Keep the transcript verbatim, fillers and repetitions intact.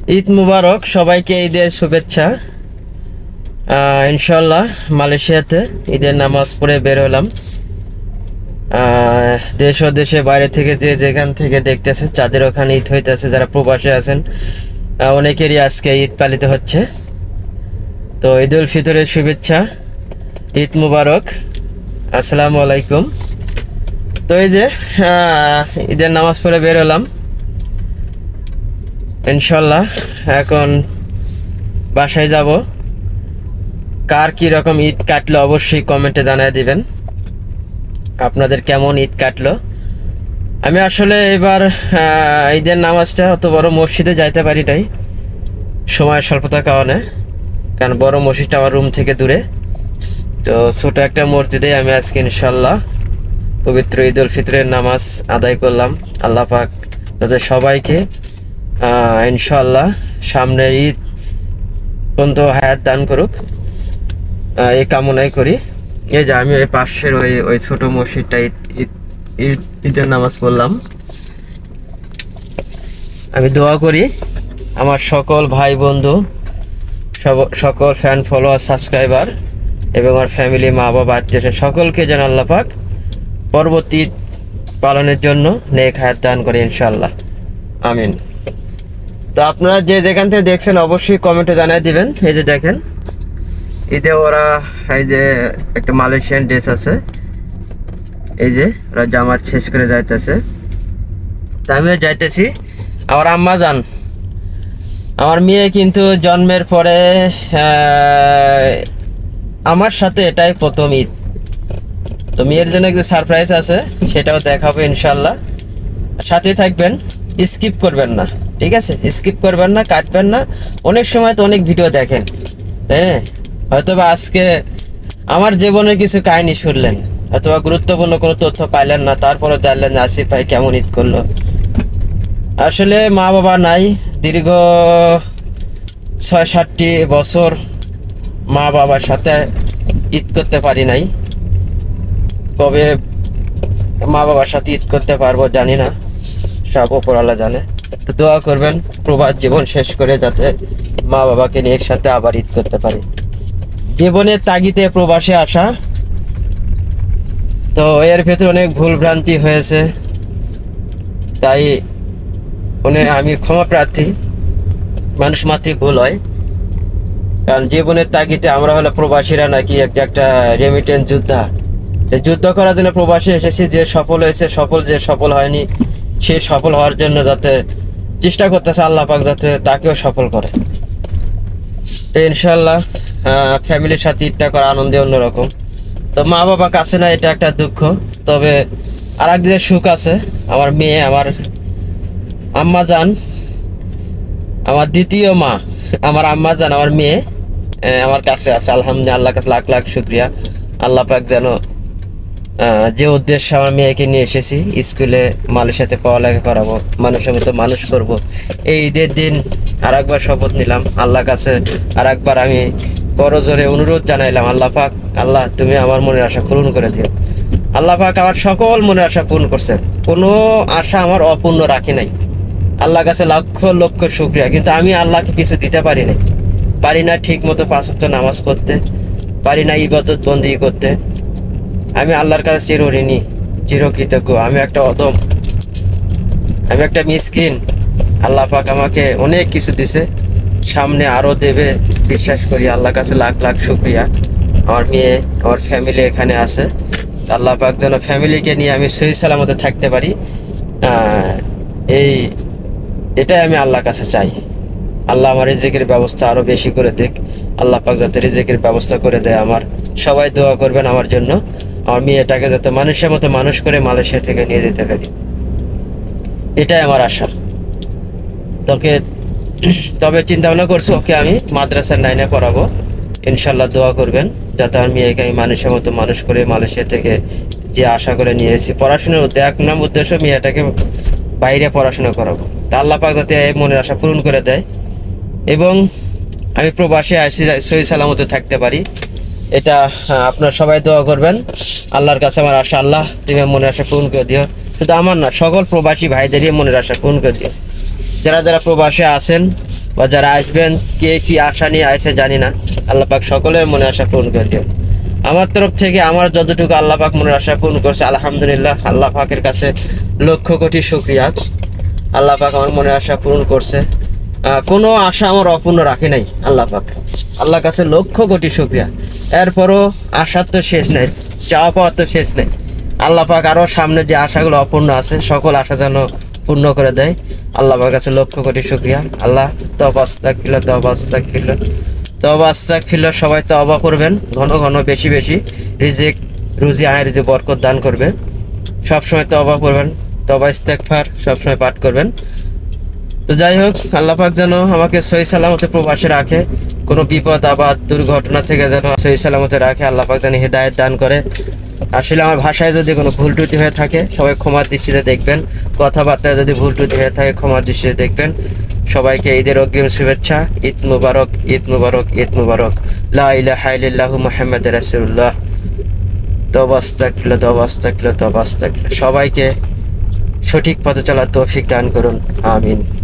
ঈদ মুবারক সবাইকে, ঈদের শুভেচ্ছা। ইনশাল্লাহ মালয়েশিয়াতে ঈদের নামাজ পড়ে বের হলাম। দেশ ও দেশে বাইরে থেকে যে যেখান থেকে দেখতেছে যাদের ওখানে ঈদ হইতেছে, যারা প্রবাসে আছেন অনেকেরই আজকে ঈদ পালিত হচ্ছে। তো ঈদ উল ফিতরের শুভেচ্ছা, ঈদ মুবারক, আসসালামু আলাইকুম। তো এই যে ঈদের নামাজ পড়ে বের হলাম ইনশাল্লাহ। এখন বাসায় যাব। কার কি রকম ঈদ কাটলো অবশ্যই কমেন্টে জানিয়ে দিবেন, আপনাদের কেমন ঈদ কাটলো। আমি আসলে এবার ঈদের নামাজটা অত বড় মসজিদে যাইতে পারি নাই, সময় স্বল্পতার কারণে, কারণ বড় মসজিদটা আমার রুম থেকে দূরে। তো ছোট একটা মসজিদে আমি আজকে ইনশাল্লাহ পবিত্র ঈদ উল ফিতরের নামাজ আদায় করলাম। আল্লাহ পাক তাদের সবাইকে ইনশাল্লাহ সামনের ঈদ পর্যন্ত হায়াত দান করুক, এই কামনাই করি। এই যে আমি ওই পাশের ওই ওই ছোট মসজিদটা ঈদ ঈদ ঈদের নামাজ পড়লাম। আমি দোয়া করি আমার সকল ভাই বন্ধু, সকল ফ্যান ফলোয়ার সাবস্ক্রাইবার এবং আমার ফ্যামিলি, মা বাবা, আত্মীয় সকলকে যেন আল্লাহ পাক পরবর্তী ঈদ পালনের জন্য নেক হায়াত দান করে ইনশাল্লাহ, আমিন। তো আপনারা যে যেখান থেকে দেখছেন অবশ্যই কমেন্টে জানিয়ে দিবেন। এই যে দেখেন ঈদে ওরা এই যে একটা মালয়েশিয়ান ড্রেস আছে, এই যে ওরা জামাত শেষ করে যাইতেছে, তা আমিও যাইতেছি। আমার আম্মা যান, আমার মেয়ে কিন্তু জন্মের পরে আমার সাথে এটাই প্রথম ঈদ। তো মেয়ের জন্য একটা সারপ্রাইজ আছে, সেটাও দেখাবো ইনশাল্লাহ। সাথে থাকবেন, স্কিপ করবেন না, ঠিক আছে? স্কিপ করবেন না, কাটবেন না। অনেক সময় তো অনেক ভিডিও দেখেন, হ্যাঁ, হয়তোবা আজকে আমার জীবনের কিছু কাহিনী শুনলেন, অথবা গুরুত্বপূর্ণ কোনো তথ্য পাইলেন না, তারপরে জানলেন যে আসিফ ভাই কেমন ঈদ করলো। আসলে মা বাবা নাই, দীর্ঘ ছয় সাতটি বছর মা বাবার সাথে ঈদ করতে পারি নাই। কবে মা বাবার সাথে ঈদ করতে পারবো জানি না, সব উপরওয়ালা জানে। তো দোয়া করবেন প্রবাস জীবন শেষ করে যাতে মা বাবাকে নিয়ে একসাথে আবার ঈদ করতে পারি। জীবনের তাগিদে প্রবাসে আসা, তো এর ভেতরে অনেক ভুল ভ্রান্তি হয়েছে, তাই অনেক আমি ক্ষমা প্রার্থী। মানুষ মাত্রই ভুল হয়, কারণ জীবনের তাগিদে আমরা হলো প্রবাসীরা নাকি একটা একটা রেমিটেন্স যোদ্ধা। যুদ্ধ করার জন্য প্রবাসে এসেছি, যে সফল হয়েছে সফল, যে সফল হয়নি সে সফল হওয়ার জন্য যাতে চেষ্টা করতেছে আল্লাহ পাক যাতে তাকেও সফল করে। তো ইনশাল্লাহ ফ্যামিলির সাথে ঈদটা করা আনন্দে অন্যরকম। তো মা বাবা কাছে না, এটা একটা দুঃখ, তবে আর এক দিকে সুখ আছে। আমার মেয়ে, আমার আম্মা জান, আমার দ্বিতীয় মা, আমার আম্মা জান, আমার মেয়ে আমার কাছে আছে, আলহামদুলিল্লাহ। আল্লাহ কাছে লাখ লাখ শুক্রিয়া। আল্লাহ পাক যেন যে উদ্দেশ্যে আমার মেয়েকে নিয়ে এসেছি, স্কুলে মালয়েশিয়াতে পড়ালেখা করাবো, মানুষের মতো মানুষ করব, এই ঈদের দিন আর একবার শপথ নিলাম আল্লাহর কাছে। আর একবার আমি বড় জোরে অনুরোধ জানাইলাম, আল্লাহ পাক, আল্লাহ তুমি আমার মনের আশা পূরণ করে দিও। আল্লাহ পাক আমার সকল মনের আশা পূরণ করছেন, কোনো আশা আমার অপূর্ণ রাখি নাই। আল্লাহর কাছে লক্ষ লক্ষ শুক্রিয়া। কিন্তু আমি আল্লাহকে কিছু দিতে পারি নাই, পারি না ঠিক মতো পাঁচ ওয়াক্ত নামাজ পড়তে, পারি না ইবাদত বন্দি করতে। আমি আল্লাহর কাছে চিরঋণী, চিরকৃতজ্ঞ। আমি একটা অদম, আমি একটা মিসকিন। আল্লাহ পাক আমাকে অনেক কিছু দিছে, সামনে আরও দেবে বিশ্বাস করি। আল্লাহর কাছে লাখ লাখ শুক্রিয়া। আমার মেয়ে, আমার ফ্যামিলি এখানে আছে। আল্লাহ পাক যেন ফ্যামিলিকে নিয়ে আমি সহি সালামতে থাকতে পারি, এই এটাই আমি আল্লাহর কাছে চাই। আল্লাহ আমার রিজিকের ব্যবস্থা আরও বেশি করে দেখ, আল্লাহ পাক যাতে রিজিকের ব্যবস্থা করে দেয় আমার। সবাই দোয়া করবেন আমার জন্য, আমার মেয়েটাকে যাতে মানুষের মতো মানুষ করে মালয়েশিয়া থেকে নিয়ে যেতে পারি, এটাই আমার আশা। তোকে তবে চিন্তা ভাবনা করছি, ওকে আমি মাদ্রাসার নাইনে পড়াবো ইনশাল্লাহ। দোয়া করবেন যাতে আমার মেয়েকে আমি মানুষের মতো মানুষ করে মালয়েশিয়া থেকে যে আশা করে নিয়ে এসেছি, পড়াশোনার এক নাম উদ্দেশ্য মেয়েটাকে বাইরে পড়াশোনা করাবো। তা আল্লাহ পাক যাতে এই মনের আশা পূরণ করে দেয় এবং আমি প্রবাসে আসি সহি সালামতে থাকতে পারি, এটা আপনারা সবাই দোয়া করবেন। আল্লাহর কাছে আমার আশা, আল্লাহ তুমি মনের আশা পূরণ করে দিও। শুধু আমার না, সকল প্রবাসী ভাইদেরই মনের আশা পূরণ করে দিও। যারা যারা প্রবাসে আছেন বা যারা আসবেন কে কি আশা নিয়ে আসে জানি না, আল্লাহ পাক সকলের মনে আশা পূরণ করে দিও। আমার তরফ থেকে আমার যতটুকু আল্লাহ পাক মনের আশা পূরণ করছে আলহামদুলিল্লাহ, আল্লাহ পাকের কাছে লক্ষ কোটি শুকরিয়া। আল্লাহ পাক আমার মনের আশা পূরণ করছে, কোনো আশা আমার অপূর্ণ রাখে নাই আল্লাহ পাক। আল্লাহর কাছে লক্ষ কোটি শুকরিয়া। এরপরও আশার তো শেষ নেই, চাওয়া পাওয়ার তো শেষ নেই। আল্লাহ পাক আরও সামনে যে আশাগুলো অপূর্ণ আছে সকল আশা যেন পূর্ণ করে দেয়। আল্লাহ পাকের কাছে লক্ষ কোটি শুকরিয়া। আল্লাহ তওবা আস্তাগফিরুল্লাহ, তওবা আস্তাগফিরুল্লাহ, তওবা আস্তাগফিরুল্লাহ। সবাই তওবা করবেন ঘন ঘন, বেশি বেশি। রিজিক রুজি আয় রুজি বরকত দান করবে। সবসময় তওবা করবেন, তওবা ইস্তেগফার সবসময় পাঠ করবেন। তো যাই হোক, আল্লাহ পাক যেন আমাকে সহি সালামতে প্রবাসে রাখে, কোনো বিপদ আপদ দুর্ঘটনা থেকে যেন সহি সালামতে রাখে। আল্লাহ পাক যেন হিদায়াত দান করে। আসলে আমার ভাষায় যদি কোনো ভুল ত্রুটি হয়ে থাকে সবাই ক্ষমার দৃষ্টিতে দেখবেন, কথাবার্তায় যদি ভুল ত্রুটি হয়ে থাকে ক্ষমার দৃষ্টিতে দেখবেন। সবাইকে ঈদের অগ্রিম শুভেচ্ছা। ঈদ মুবারক, ঈদ মুবারক, ঈদ মুবারক। লা ইলাহা ইল্লাল্লাহু মুহাম্মাদুর রাসূলুল্লাহ। তওবা আস্তাগফিরুল্লাহ, তওবা আস্তাগফিরুল্লাহ, তওবা আস্তাগফিরুল্লাহ। সবাইকে সঠিক পথে চলার তৌফিক দান করুন, আমিন।